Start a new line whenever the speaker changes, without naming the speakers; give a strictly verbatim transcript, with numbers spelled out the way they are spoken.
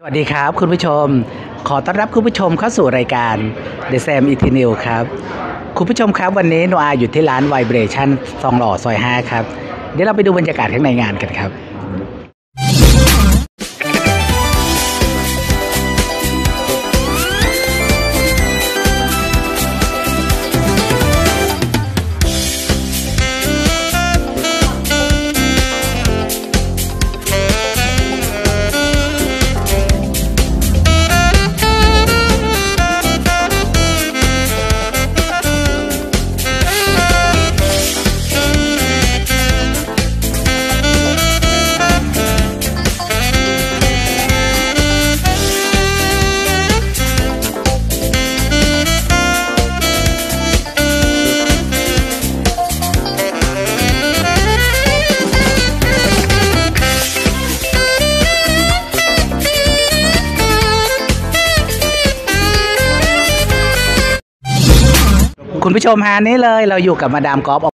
สวัสดีครับคุณผู้ชมขอต้อนรับคุณผู้ชมเข้าสู่รายการ The Sam Eaty New ครับคุณผู้ชมครับวันนี้โนอาอยู่ที่ร้าน Vibration ทองหล่อซอยห้าครับเดี๋ยวเราไปดูบรรยากาศข้างในงานกันครับคุณผู้ชมฮะนี่เลยเราอยู่กับมาดามกอล์ฟ